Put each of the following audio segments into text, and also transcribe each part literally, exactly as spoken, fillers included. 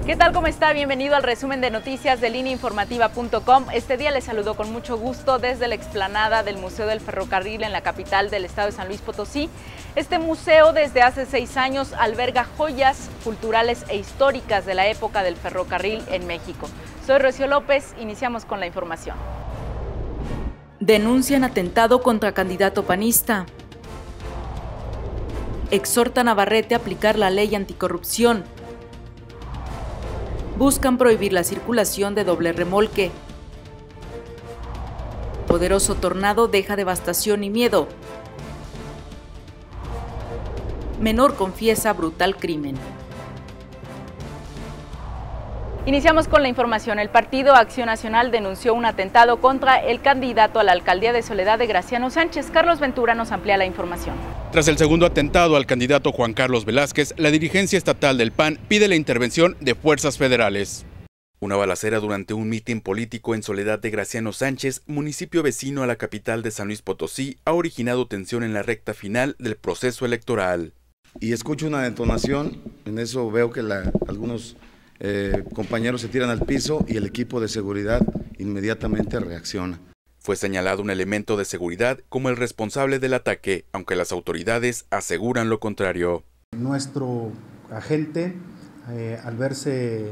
¿Qué tal? ¿Cómo está? Bienvenido al resumen de noticias de línea informativa punto com. Este día les saludo con mucho gusto desde la explanada del Museo del Ferrocarril en la capital del estado de San Luis Potosí. Este museo desde hace seis años alberga joyas culturales e históricas de la época del ferrocarril en México. Soy Rocío López, iniciamos con la información. Denuncian atentado contra candidato panista. Exhortan a Navarrete a aplicar la ley anticorrupción. Buscan prohibir la circulación de doble remolque. Poderoso tornado deja devastación y miedo. Menor confiesa brutal crimen. Iniciamos con la información. El Partido Acción Nacional denunció un atentado contra el candidato a la alcaldía de Soledad de Graciano Sánchez. Carlos Ventura nos amplía la información. Tras el segundo atentado al candidato Juan Carlos Velázquez, la dirigencia estatal del P A N pide la intervención de fuerzas federales. Una balacera durante un mitin político en Soledad de Graciano Sánchez, municipio vecino a la capital de San Luis Potosí, ha originado tensión en la recta final del proceso electoral. Y escucho una detonación, en eso veo que la, algunos eh, compañeros se tiran al piso y el equipo de seguridad inmediatamente reacciona. Fue señalado un elemento de seguridad como el responsable del ataque, aunque las autoridades aseguran lo contrario. Nuestro agente, eh, al verse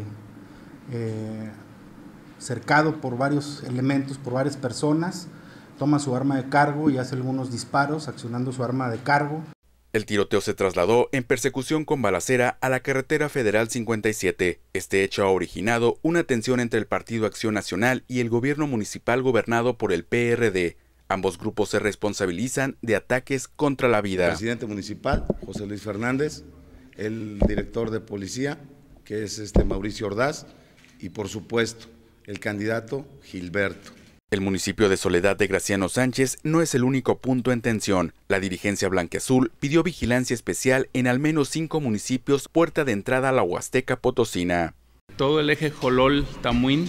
eh, cercado por varios elementos, por varias personas, toma su arma de cargo y hace algunos disparos accionando su arma de cargo. El tiroteo se trasladó en persecución con balacera a la carretera federal cincuenta y siete. Este hecho ha originado una tensión entre el Partido Acción Nacional y el gobierno municipal gobernado por el P R D. Ambos grupos se responsabilizan de ataques contra la vida. El presidente municipal, José Luis Fernández, el director de policía, que es este Mauricio Ordaz, y por supuesto, el candidato Gilberto. El municipio de Soledad de Graciano Sánchez no es el único punto en tensión. La dirigencia blanquiazul pidió vigilancia especial en al menos cinco municipios puerta de entrada a la Huasteca Potosina. Todo el eje Jolol-Tamuín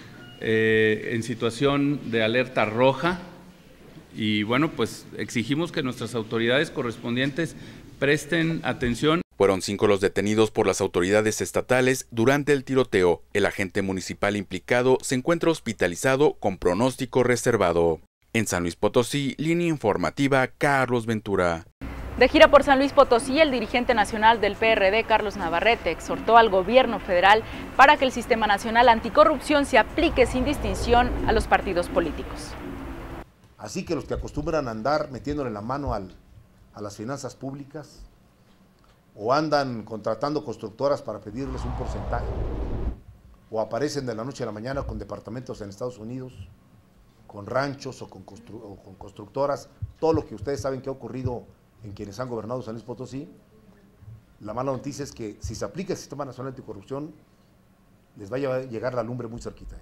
eh, en situación de alerta roja y bueno, pues exigimos que nuestras autoridades correspondientes presten atención. Fueron cinco los detenidos por las autoridades estatales durante el tiroteo. El agente municipal implicado se encuentra hospitalizado con pronóstico reservado. En San Luis Potosí, línea informativa Carlos Ventura. De gira por San Luis Potosí, el dirigente nacional del P R D, Carlos Navarrete, exhortó al gobierno federal para que el Sistema Nacional Anticorrupción se aplique sin distinción a los partidos políticos. Así que los que acostumbran a andar metiéndole la mano al, a las finanzas públicas, o andan contratando constructoras para pedirles un porcentaje, o aparecen de la noche a la mañana con departamentos en Estados Unidos, con ranchos o con, constru o con constructoras, todo lo que ustedes saben que ha ocurrido en quienes han gobernado San Luis Potosí. La mala noticia es que si se aplica el Sistema Nacional Anticorrupción, les va a llegar la lumbre muy cerquita.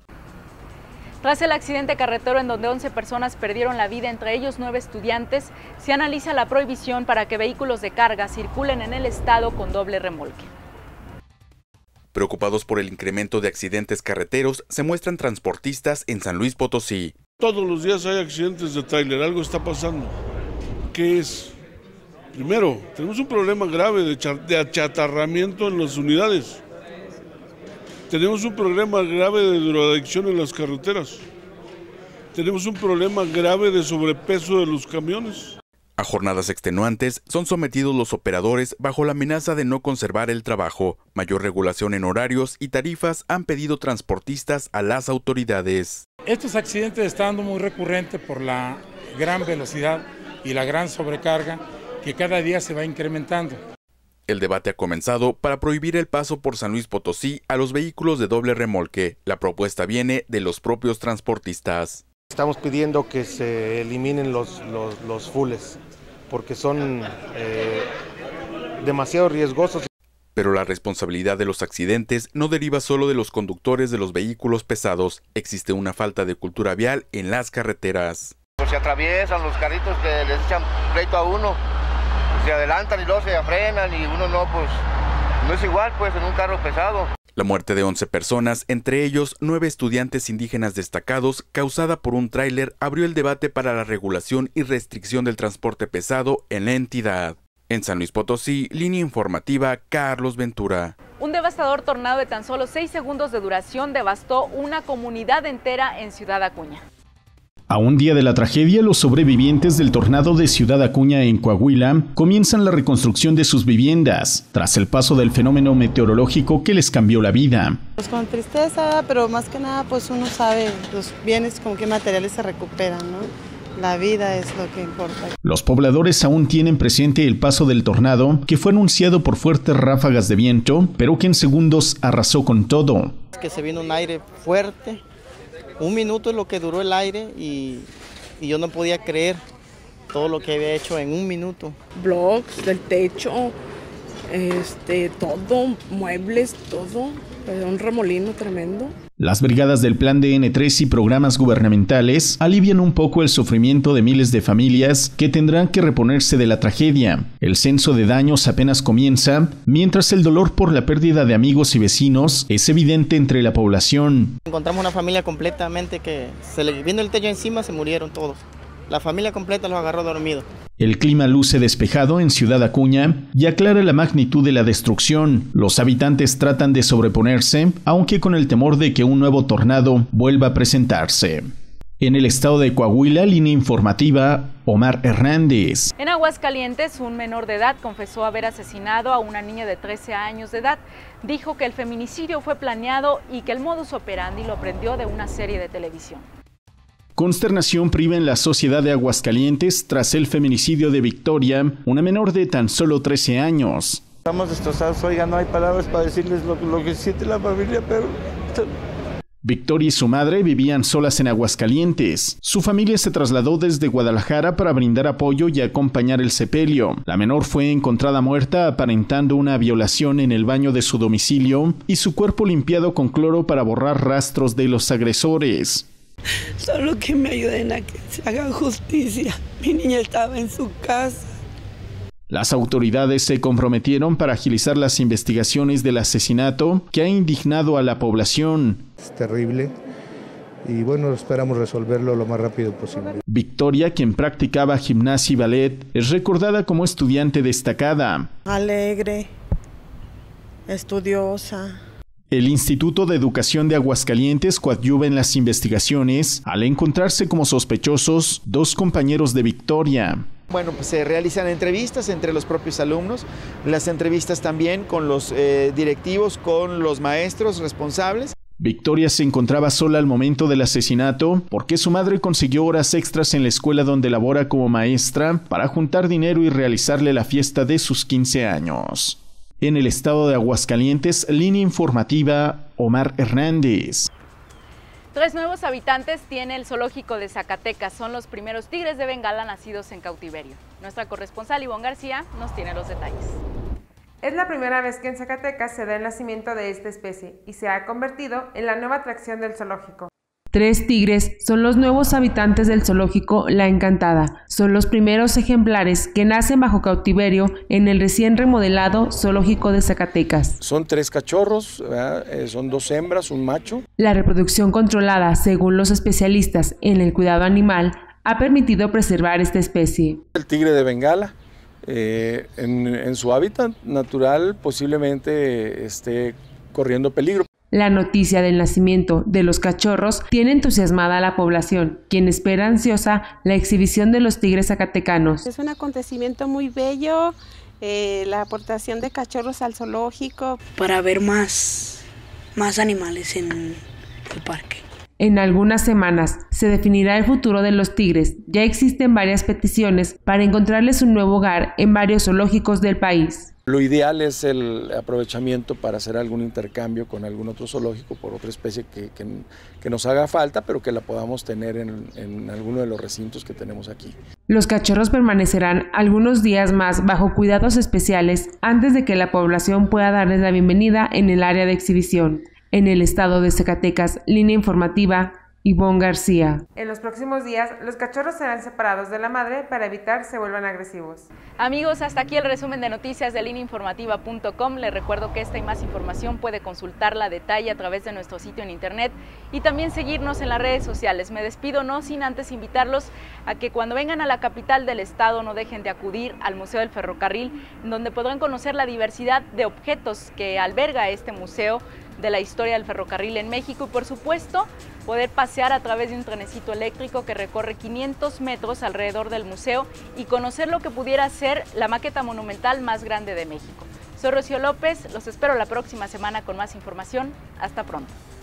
Tras el accidente carretero en donde once personas perdieron la vida, entre ellos nueve estudiantes, se analiza la prohibición para que vehículos de carga circulen en el estado con doble remolque. Preocupados por el incremento de accidentes carreteros, se muestran transportistas en San Luis Potosí. Todos los días hay accidentes de tráiler, algo está pasando. ¿Qué es? Primero, tenemos un problema grave de, de achatarramiento en las unidades. Tenemos un problema grave de drogadicción en las carreteras. Tenemos un problema grave de sobrepeso de los camiones. A jornadas extenuantes son sometidos los operadores bajo la amenaza de no conservar el trabajo. Mayor regulación en horarios y tarifas han pedido transportistas a las autoridades. Estos accidentes están muy recurrentes por la gran velocidad y la gran sobrecarga que cada día se va incrementando. El debate ha comenzado para prohibir el paso por San Luis Potosí a los vehículos de doble remolque. La propuesta viene de los propios transportistas. Estamos pidiendo que se eliminen los, los, los fulles, porque son eh, demasiado riesgosos. Pero la responsabilidad de los accidentes no deriva solo de los conductores de los vehículos pesados. Existe una falta de cultura vial en las carreteras. Se atraviesan los carritos que les echan pleito a uno. Se adelantan y luego se frenan y uno no, pues no es igual pues en un carro pesado. La muerte de once personas, entre ellos nueve estudiantes indígenas destacados, causada por un tráiler, abrió el debate para la regulación y restricción del transporte pesado en la entidad. En San Luis Potosí, línea informativa Carlos Ventura. Un devastador tornado de tan solo seis segundos de duración devastó una comunidad entera en Ciudad Acuña. A un día de la tragedia, los sobrevivientes del tornado de Ciudad Acuña en Coahuila comienzan la reconstrucción de sus viviendas, tras el paso del fenómeno meteorológico que les cambió la vida. Pues con tristeza, pero más que nada pues uno sabe los bienes con qué materiales se recuperan, ¿no? La vida es lo que importa. Los pobladores aún tienen presente el paso del tornado, que fue anunciado por fuertes ráfagas de viento, pero que en segundos arrasó con todo. Que se vino un aire fuerte, un minuto es lo que duró el aire y, y yo no podía creer todo lo que había hecho en un minuto. Blogs del techo, este, todo, muebles, todo, un remolino tremendo. Las brigadas del Plan D N tres y programas gubernamentales alivian un poco el sufrimiento de miles de familias que tendrán que reponerse de la tragedia. El censo de daños apenas comienza, mientras el dolor por la pérdida de amigos y vecinos es evidente entre la población. Encontramos una familia completamente que se le vino el techo encima, se murieron todos. La familia completa los agarró dormidos. El clima luce despejado en Ciudad Acuña y aclara la magnitud de la destrucción. Los habitantes tratan de sobreponerse, aunque con el temor de que un nuevo tornado vuelva a presentarse. En el estado de Coahuila, línea informativa, Omar Hernández. En Aguascalientes, un menor de edad confesó haber asesinado a una niña de trece años de edad. Dijo que el feminicidio fue planeado y que el modus operandi lo aprendió de una serie de televisión. Consternación priva en la sociedad de Aguascalientes tras el feminicidio de Victoria, una menor de tan solo trece años. Estamos destrozados, oiga, no hay palabras para decirles lo, lo que siente la familia, pero... Victoria y su madre vivían solas en Aguascalientes. Su familia se trasladó desde Guadalajara para brindar apoyo y acompañar el sepelio. La menor fue encontrada muerta aparentando una violación en el baño de su domicilio y su cuerpo limpiado con cloro para borrar rastros de los agresores. Solo que me ayuden a que se haga justicia. Mi niña estaba en su casa. Las autoridades se comprometieron para agilizar las investigaciones del asesinato que ha indignado a la población. Es terrible y bueno, esperamos resolverlo lo más rápido posible. Victoria, quien practicaba gimnasia y ballet, es recordada como estudiante destacada. Alegre, estudiosa. El Instituto de Educación de Aguascalientes coadyuva en las investigaciones al encontrarse como sospechosos dos compañeros de Victoria. Bueno, pues se realizan entrevistas entre los propios alumnos, las entrevistas también con los eh, directivos, con los maestros responsables. Victoria se encontraba sola al momento del asesinato porque su madre consiguió horas extras en la escuela donde labora como maestra para juntar dinero y realizarle la fiesta de sus quince años. En el estado de Aguascalientes, línea informativa, Omar Hernández. Tres nuevos habitantes tiene el zoológico de Zacatecas. Son los primeros tigres de Bengala nacidos en cautiverio. Nuestra corresponsal Ivonne García nos tiene los detalles. Es la primera vez que en Zacatecas se da el nacimiento de esta especie y se ha convertido en la nueva atracción del zoológico. Tres tigres son los nuevos habitantes del zoológico La Encantada. Son los primeros ejemplares que nacen bajo cautiverio en el recién remodelado zoológico de Zacatecas. Son tres cachorros, eh, son dos hembras, un macho. La reproducción controlada, según los especialistas en el cuidado animal, ha permitido preservar esta especie. El tigre de Bengala, eh, en, en su hábitat natural posiblemente esté corriendo peligro. La noticia del nacimiento de los cachorros tiene entusiasmada a la población, quien espera ansiosa la exhibición de los tigres zacatecanos. Es un acontecimiento muy bello, eh, la aportación de cachorros al zoológico. Para ver más, más animales en el parque. En algunas semanas se definirá el futuro de los tigres. Ya existen varias peticiones para encontrarles un nuevo hogar en varios zoológicos del país. Lo ideal es el aprovechamiento para hacer algún intercambio con algún otro zoológico por otra especie que, que, que nos haga falta, pero que la podamos tener en, en alguno de los recintos que tenemos aquí. Los cachorros permanecerán algunos días más bajo cuidados especiales antes de que la población pueda darles la bienvenida en el área de exhibición. En el estado de Zacatecas, línea informativa, Ivonne García. En los próximos días, los cachorros serán separados de la madre para evitar se vuelvan agresivos. Amigos, hasta aquí el resumen de noticias de línea informativa punto com. Les recuerdo que esta y más información puede consultarla a detalle a través de nuestro sitio en internet y también seguirnos en las redes sociales. Me despido no sin antes invitarlos a que cuando vengan a la capital del estado no dejen de acudir al Museo del Ferrocarril, donde podrán conocer la diversidad de objetos que alberga este museo de la historia del ferrocarril en México y por supuesto poder pasear a través de un trenecito eléctrico que recorre quinientos metros alrededor del museo y conocer lo que pudiera ser la maqueta monumental más grande de México. Soy Rocío López, los espero la próxima semana con más información. Hasta pronto.